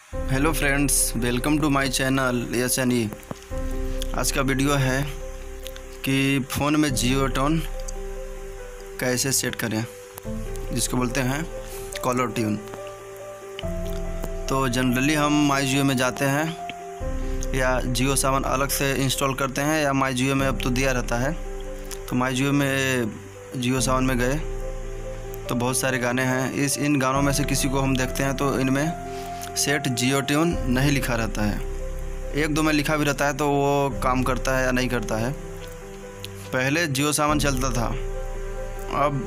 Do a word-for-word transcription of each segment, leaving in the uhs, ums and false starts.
Hello friends, welcome to my channel S N E. आज का video है कि फ़ोन में जियो टोन कैसे सेट करें, जिसको बोलते हैं कॉलर ट्यून। तो जनरली हम माई जियो में जाते हैं या जियो सावन अलग से इंस्टॉल करते हैं, या माई जियो में अब तो दिया रहता है। तो माई जियो में जियो सावन में गए तो बहुत सारे गाने हैं। इस इन गानों में से किसी को हम देखते हैं तो इनमें सेट जियो ट्यून नहीं लिखा रहता है। एक दो में लिखा भी रहता है तो वो काम करता है या नहीं करता है। पहले जियो सावन चलता था, अब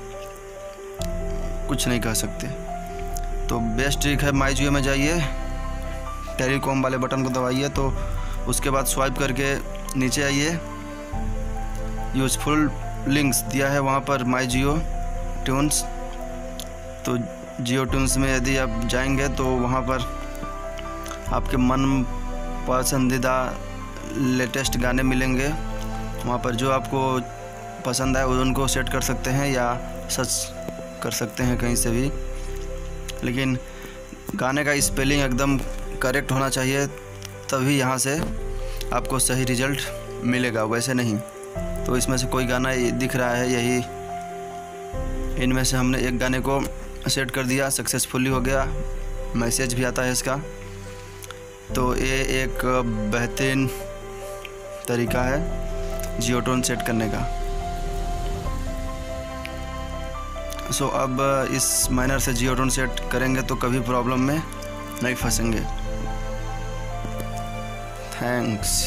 कुछ नहीं कह सकते। तो बेस्ट ट्रिक है, माई जियो में जाइए, टेलीकॉम वाले बटन को दबाइए, तो उसके बाद स्वाइप करके नीचे आइए, यूज़फुल लिंक्स दिया है वहाँ पर माई जियो ट्यून्स। तो जियो ट्यून्स में यदि आप जाएंगे तो वहाँ पर आपके मन पसंदीदा लेटेस्ट गाने मिलेंगे। वहाँ पर जो आपको पसंद आए उनको सेट कर सकते हैं या सर्च कर सकते हैं कहीं से भी। लेकिन गाने का स्पेलिंग एकदम करेक्ट होना चाहिए, तभी यहाँ से आपको सही रिज़ल्ट मिलेगा, वैसे नहीं। तो इसमें से कोई गाना दिख रहा है, यही इनमें से हमने एक गाने को सेट कर दिया, सक्सेसफुली हो गया, मैसेज भी आता है इसका। तो ये एक बेहतरीन तरीका है जियो टोन सेट करने का। सो अब इस माइनर से जियो टोन सेट करेंगे तो कभी प्रॉब्लम में नहीं फंसेंगे। थैंक्स।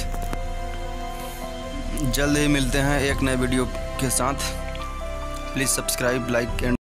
जल्द ही मिलते हैं एक नए वीडियो के साथ। Please subscribe, like and